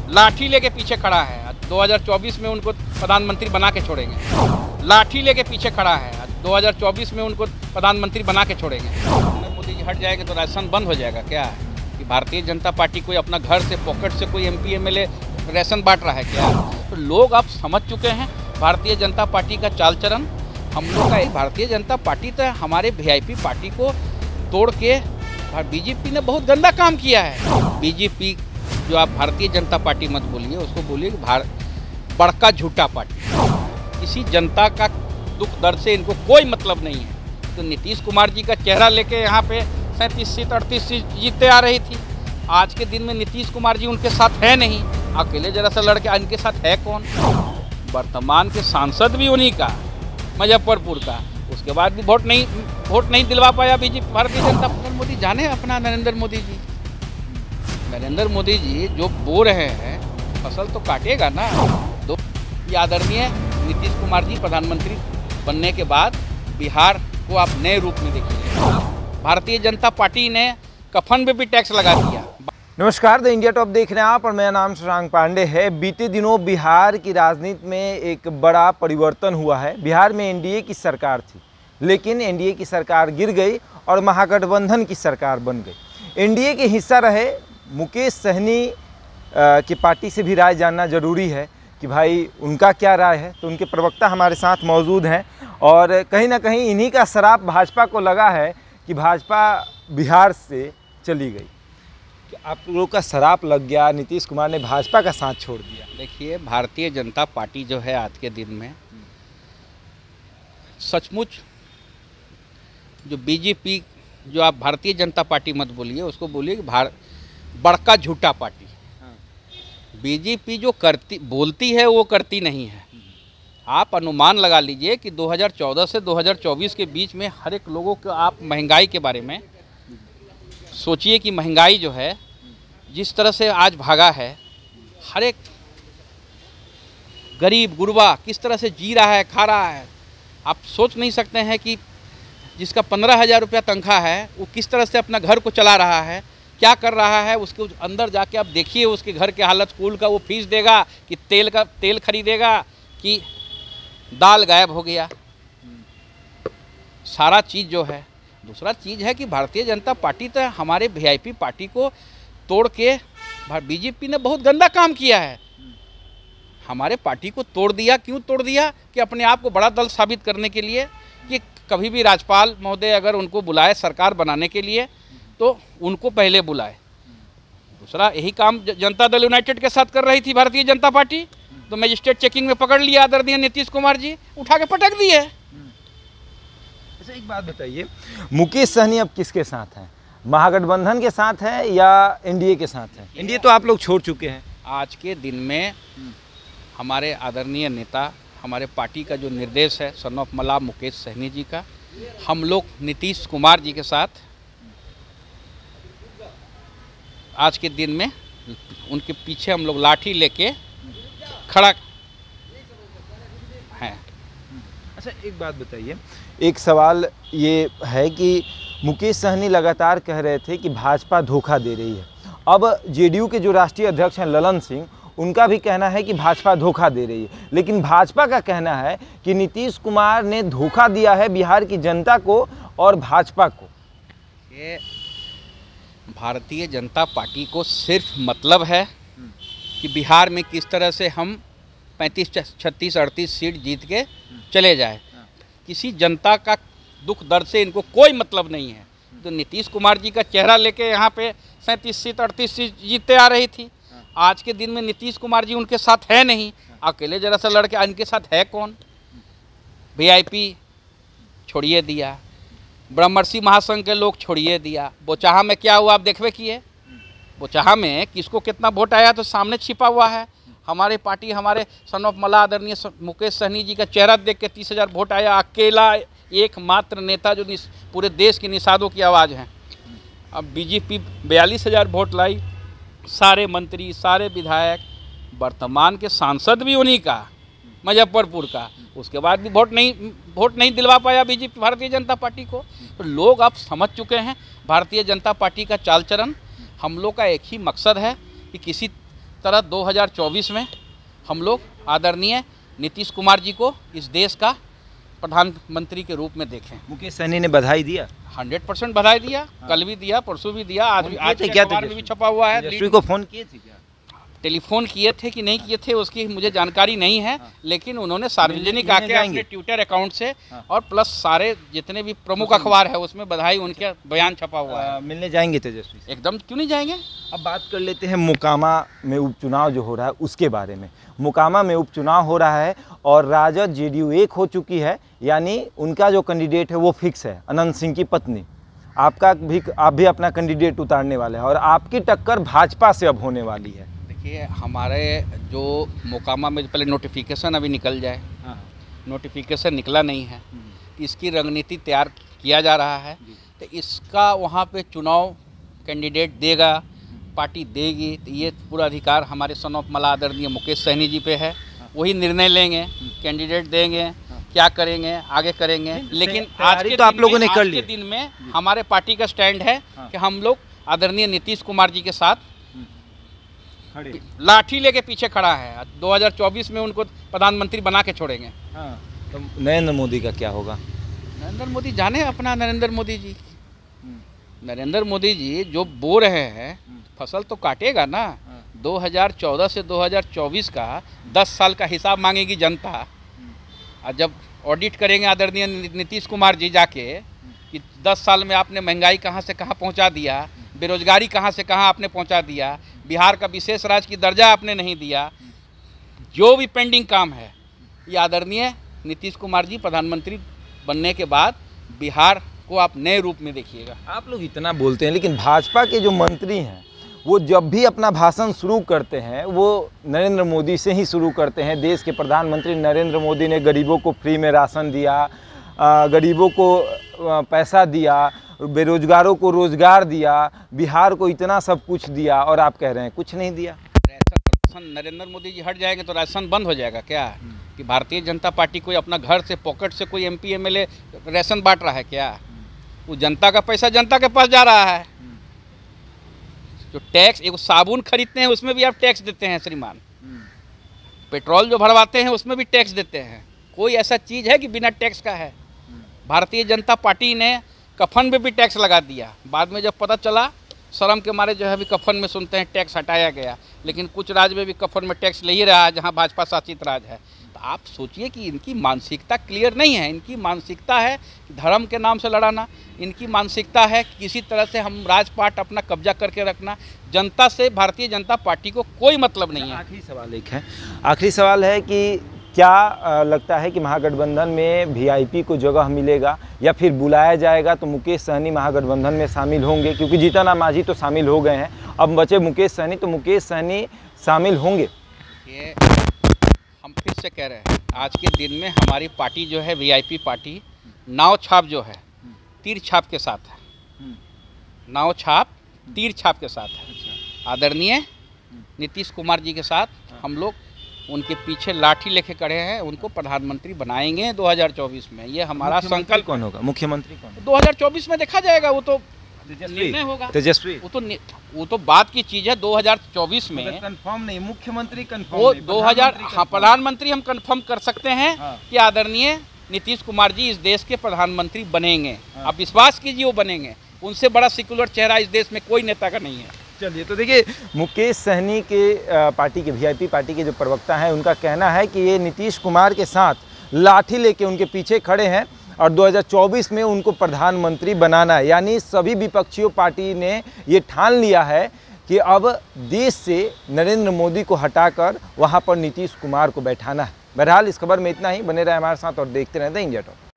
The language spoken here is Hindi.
लाठी लेके पीछे खड़ा है। 2024 में उनको प्रधानमंत्री बना के छोड़ेंगे। लाठी लेके पीछे खड़ा है। 2024 में उनको प्रधानमंत्री बना के छोड़ेंगे। मोदी जी हट जाएंगे तो राशन बंद हो जाएगा क्या? कि भारतीय जनता पार्टी कोई अपना घर से पॉकेट से कोई MP MLA राशन बांट रहा है क्या? तो लोग अब समझ चुके हैं भारतीय जनता पार्टी का चाल चलन। हम लोग का भारतीय जनता पार्टी तो हमारे VIP पार्टी को तोड़ के BJP ने बहुत गंदा काम किया है। BJP जो आप भारतीय जनता पार्टी मत बोलिए, उसको बोलिए बड़का झूठा पार्टी। किसी जनता का दुख दर्द से इनको कोई मतलब नहीं है। तो नीतीश कुमार जी का चेहरा लेके यहाँ पे 37 सीट 38 सीट जीतते आ रही थी। आज के दिन में नीतीश कुमार जी उनके साथ है नहीं, अकेले जरा सा लड़के इनके साथ है कौन? वर्तमान के सांसद भी उन्हीं का, मुजफ्फरपुर का। उसके बाद भी वोट नहीं दिलवा पाया BJP भारतीय जनता पार्टी। मोदी जाने अपना नरेंद्र मोदी जी जो बो रहे हैं फसल तो काटेगा ना। तो आदरणीय नीतीश कुमार जी प्रधानमंत्री बनने के बाद बिहार को आप नए रूप में देखिए। भारतीय जनता पार्टी ने कफन में भी टैक्स लगा दिया। नमस्कार, द इंडिया टॉप देख रहे हैं आप और मेरा नाम शशांक पांडे है। बीते दिनों बिहार की राजनीति में एक बड़ा परिवर्तन हुआ है। बिहार में NDA की सरकार थी, लेकिन NDA की सरकार गिर गई और महागठबंधन की सरकार बन गई। NDA के हिस्सा रहे मुकेश सहनी की पार्टी से भी राय जानना जरूरी है कि भाई उनका क्या राय है। तो उनके प्रवक्ता हमारे साथ मौजूद हैं और कहीं ना कहीं इन्हीं का श्राप भाजपा को लगा है कि भाजपा बिहार से चली गई। कि आप लोगों का श्राप लग गया, नीतीश कुमार ने भाजपा का साथ छोड़ दिया। देखिए, भारतीय जनता पार्टी जो है आज के दिन में सचमुच जो BJP जो आप भारतीय जनता पार्टी मत बोलिए, उसको बोलिए कि बड़का झूठा पार्टी। BJP जो बोलती है वो करती नहीं है। आप अनुमान लगा लीजिए कि 2014 से 2024 के बीच में हर एक लोगों को आप महंगाई के बारे में सोचिए कि महंगाई जो है जिस तरह से आज भागा है, हर एक गरीब गुरबा किस तरह से जी रहा है, खा रहा है। आप सोच नहीं सकते हैं कि जिसका 15,000 रुपया तनख्वाह है वो किस तरह से अपना घर को चला रहा है, क्या कर रहा है। उसके अंदर जाके आप देखिए उसके घर के हालत, स्कूल का वो फीस देगा कि तेल खरीदेगा कि दाल गायब हो गया, सारा चीज़ जो है। दूसरा चीज़ है कि भारतीय जनता पार्टी तो हमारे VIP पार्टी को तोड़ के BJP ने बहुत गंदा काम किया है। हमारे पार्टी को तोड़ दिया। क्यों तोड़ दिया? कि अपने आप को बड़ा दल साबित करने के लिए कि कभी भी राज्यपाल महोदय अगर उनको बुलाए सरकार बनाने के लिए तो उनको पहले बुलाए। दूसरा यही काम जनता दल यूनाइटेड के साथ कर रही थी भारतीय जनता पार्टी। तो मजिस्ट्रेट चेकिंग में पकड़ लिया आदरणीय नीतीश कुमार जी, उठा के पटक दिए। अच्छा, एक बात बताइए, मुकेश सहनी अब किसके साथ हैं? महागठबंधन के साथ है या NDA के साथ है? NDA तो आप लोग छोड़ चुके हैं। आज के दिन में हमारे आदरणीय नेता, हमारे पार्टी का जो निर्देश है सन ऑफ मल्लाह मुकेश सहनी जी का, हम लोग नीतीश कुमार जी के साथ आज के दिन में उनके पीछे हम लोग लाठी लेके खड़ा हैं। अच्छा, एक बात बताइए, एक सवाल ये है कि मुकेश सहनी लगातार कह रहे थे कि भाजपा धोखा दे रही है। अब JDU के जो राष्ट्रीय अध्यक्ष हैं ललन सिंह, उनका भी कहना है कि भाजपा धोखा दे रही है। लेकिन भाजपा का कहना है कि नीतीश कुमार ने धोखा दिया है बिहार की जनता को और भाजपा को। ये भारतीय जनता पार्टी को सिर्फ मतलब है कि बिहार में किस तरह से हम 35 36 38 सीट जीत के चले जाए। किसी जनता का दुख दर्द से इनको कोई मतलब नहीं है। तो नीतीश कुमार जी का चेहरा लेके यहाँ पे 37 सीट 38 सीट जीतते आ रही थी। आज के दिन में नीतीश कुमार जी उनके साथ है नहीं, अकेले जरा सा लड़के इनके साथ है कौन? VIP छोड़िए दिया, ब्रह्मर्षि महासंघ के लोग छोड़िए दिया। बोचाहा में क्या हुआ आप देखवे किए? बोचाहा में किसको कितना वोट आया तो सामने छिपा हुआ है। हमारे पार्टी, हमारे सन ऑफ मल्लाह आदरणीय मुकेश सहनी जी का चेहरा देख के 30,000 वोट आया। अकेला एकमात्र नेता जो पूरे देश की निषादों की आवाज़ हैं। अब BJP 42,000 वोट लाई, सारे मंत्री, सारे विधायक, वर्तमान के सांसद भी उन्हीं का, मुजफ्फरपुर का। उसके बाद भी वोट नहीं दिलवा पाया BJP भारतीय जनता पार्टी को। तो लोग अब समझ चुके हैं भारतीय जनता पार्टी का चाल चलन। हम लोग का एक ही मकसद है कि किसी तरह 2024 में हम लोग आदरणीय नीतीश कुमार जी को इस देश का प्रधानमंत्री के रूप में देखें। मुकेश सहनी ने बधाई दिया, 100% बधाई दिया। कल भी दिया, परसों भी दिया, आज के क्या अखबार में भी छपा हुआ है। तेजस्वी को फोन किए थे क्या? टेलीफोन किए थे कि नहीं किए थे उसकी मुझे जानकारी नहीं है, लेकिन उन्होंने सार्वजनिक आके अपने ट्विटर अकाउंट से और प्लस सारे जितने भी प्रमुख अखबार है उसमें बधाई उनके बयान छपा हुआ है। मिलने जाएंगे तेजस्वी से? एकदम, क्यों नहीं जाएंगे। अब बात कर लेते हैं मोकामा में उपचुनाव जो हो रहा है उसके बारे में। मोकामा में उपचुनाव हो रहा है और राजद जेडीयू एक हो चुकी है, यानी उनका जो कैंडिडेट है वो फिक्स है, अनंत सिंह की पत्नी। आप भी अपना कैंडिडेट उतारने वाले हैं और आपकी टक्कर भाजपा से अब होने वाली है। देखिए, हमारे जो मोकामा में पहले नोटिफिकेशन अभी निकल जाए, नोटिफिकेशन निकला नहीं है, इसकी रणनीति तैयार किया जा रहा है। तो इसका वहाँ पे चुनाव कैंडिडेट देगा, पार्टी देगी, तो ये पूरा अधिकार हमारे सन ऑफ मला आदरणीय मुकेश सहनी जी पे है। वही निर्णय लेंगे, कैंडिडेट देंगे, क्या करेंगे आगे करेंगे। लेकिन आज के तो आप लोगों ने कर लिया। दिन में हमारे पार्टी का स्टैंड है कि हम लोग आदरणीय नीतीश कुमार जी के साथ लाठी लेके पीछे खड़ा है। 2024 में उनको प्रधानमंत्री बना के छोड़ेंगे। तो नरेंद्र मोदी का क्या होगा? नरेंद्र मोदी जाने अपना, नरेंद्र मोदी जी, नरेंद्र मोदी जी जो बो रहे हैं फसल तो काटेगा ना। 2014 से 2024 का 10 साल का हिसाब मांगेगी जनता। और जब ऑडिट करेंगे आदरणीय नीतीश कुमार जी जाके कि 10 साल में आपने महंगाई कहाँ से कहाँ पहुँचा दिया, बेरोजगारी कहाँ से कहाँ आपने पहुँचा दिया, बिहार का विशेष राज्य की दर्जा आपने नहीं दिया, जो भी पेंडिंग काम है ये आदरणीय नीतीश कुमार जी प्रधानमंत्री बनने के बाद बिहार को आप नए रूप में देखिएगा। आप लोग इतना बोलते हैं, लेकिन भाजपा के जो मंत्री हैं वो जब भी अपना भाषण शुरू करते हैं वो नरेंद्र मोदी से ही शुरू करते हैं। देश के प्रधानमंत्री नरेंद्र मोदी ने गरीबों को फ्री में राशन दिया, गरीबों को पैसा दिया, बेरोजगारों को रोजगार दिया, बिहार को इतना सब कुछ दिया, और आप कह रहे हैं कुछ नहीं दिया। राशन नरेंद्र मोदी जी हट जाएंगे तो राशन बंद हो जाएगा क्या? कि भारतीय जनता पार्टी कोई अपना घर से पॉकेट से कोई MP MLA राशन बांट रहा है क्या? वो जनता का पैसा जनता के पास जा रहा है। जो टैक्स, एक साबुन खरीदते हैं उसमें भी आप टैक्स देते हैं श्रीमान, पेट्रोल जो भरवाते हैं उसमें भी टैक्स देते हैं। कोई ऐसा चीज़ है कि बिना टैक्स का है? भारतीय जनता पार्टी ने कफन में भी टैक्स लगा दिया। बाद में जब पता चला, शर्म के मारे जो है अभी कफन में सुनते हैं टैक्स हटाया गया, लेकिन कुछ राज्य में भी कफन में टैक्स ले ही रहा है जहां भाजपा शासित राज्य है। तो आप सोचिए कि इनकी मानसिकता क्लियर नहीं है। इनकी मानसिकता है धर्म के नाम से लड़ाना, इनकी मानसिकता है किसी तरह से हम राजपाट अपना कब्जा करके रखना। जनता से भारतीय जनता पार्टी को कोई मतलब नहीं है। आखिरी सवाल एक है, आखिरी सवाल है कि क्या लगता है कि महागठबंधन में VIP को जगह मिलेगा या फिर बुलाया जाएगा तो मुकेश सहनी महागठबंधन में शामिल होंगे? क्योंकि जीतन राम मांझी तो शामिल हो गए हैं, अब बचे मुकेश सहनी, तो मुकेश सहनी शामिल होंगे? ये हम फिर से कह रहे हैं, आज के दिन में हमारी पार्टी जो है VIP पार्टी नाव छाप जो है तीर छाप के साथ है। नाव छाप तीर छाप के साथ है। आदरणीय नीतीश कुमार जी के साथ हम लोग उनके पीछे लाठी लेके खड़े हैं। उनको प्रधानमंत्री बनाएंगे 2024 में। ये हमारा संकल्प। कौन होगा मुख्यमंत्री? कौन 2024 में देखा जाएगा, वो तो निर्णय होगा। तेजस्वी? वो तो बात की चीज़ है। 2024 में कंफर्म नहीं, मुख्यमंत्री कंफर्म वो 2000, हाँ, प्रधानमंत्री हम कंफर्म कर सकते हैं कि आदरणीय नीतीश कुमार जी इस देश के प्रधानमंत्री बनेंगे। आप विश्वास कीजिए वो बनेंगे। उनसे बड़ा सेक्युलर चेहरा इस देश में कोई नेता का नहीं है। चलिए, तो देखिए, मुकेश सहनी के पार्टी के VIP पार्टी के जो प्रवक्ता हैं उनका कहना है कि ये नीतीश कुमार के साथ लाठी लेके उनके पीछे खड़े हैं और 2024 में उनको प्रधानमंत्री बनाना है। यानी सभी विपक्षी पार्टी ने ये ठान लिया है कि अब देश से नरेंद्र मोदी को हटाकर वहाँ पर नीतीश कुमार को बैठाना है। बहरहाल इस खबर में इतना ही। बने रहे हमारे साथ और देखते रहते हैं इंडिया टॉक।